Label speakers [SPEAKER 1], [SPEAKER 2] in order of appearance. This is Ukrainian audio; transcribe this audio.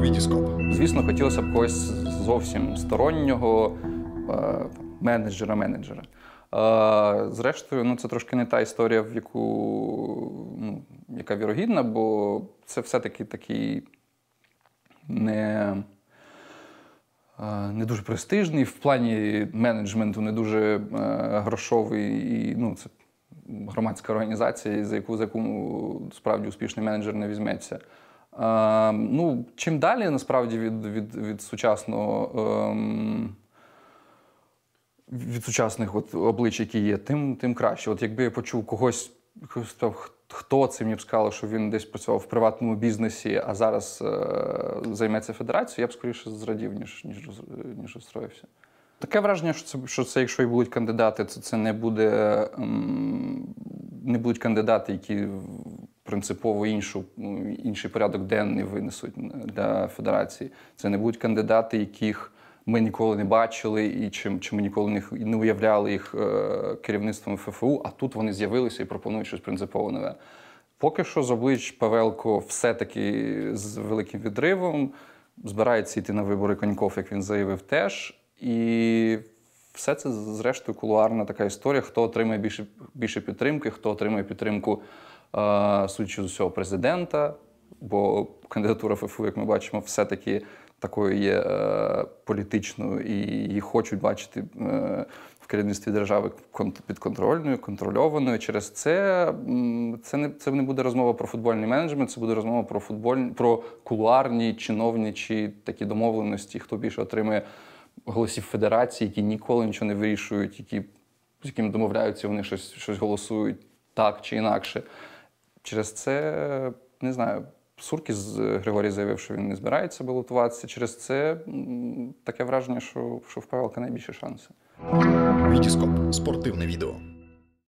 [SPEAKER 1] Вітіскоп.
[SPEAKER 2] Звісно, хотілося б когось зовсім стороннього, менеджера. Зрештою, це трошки не та історія, яка вірогідна, бо це все-таки такий не дуже престижний, в плані менеджменту не дуже грошовий, і це громадська організація, за яку справді успішний менеджер не візьметься. Чим далі, насправді, від сучасних облич, які є, тим краще. От якби я почув когось хто це, мені б сказало, що він десь працював в приватному бізнесі, а зараз займеться федерацією, я б скоріше зрадів, ніж розстроївся. Таке враження, що це якщо і будуть кандидати, то це не будуть кандидати, які принципово інший порядок денний винесуть для федерації. Це не будуть кандидати, яких ми ніколи не бачили, і чи ми ніколи не уявляли їх керівництвом ФФУ, а тут вони з'явилися і пропонують щось принципово нове. Поки що з облич Павелко все-таки з великим відривом, збирається йти на вибори Коньков, як він заявив, теж. І все це, зрештою, кулуарна така історія, хто отримає більше підтримки, хто отримає підтримку, судячи з усього, президента, бо кандидатура ФФУ, як ми бачимо, все-таки такою є політичною, і її хочуть бачити в керівництві держави підконтрольною, контрольованою. Через це не буде розмова про футбольний менеджмент, це буде розмова про кулуарні, чиновничі такі домовленості, хто більше отримує голосів федерації, які ніколи нічого не вирішують, з якими домовляються, вони щось голосують так чи інакше. Через це, не знаю, Суркіс Григорій заявив, що він не збирається балотуватися. Через це таке враження, що в Павелка найбільші шанси.
[SPEAKER 1] Вітіскоп. Спортивне відео.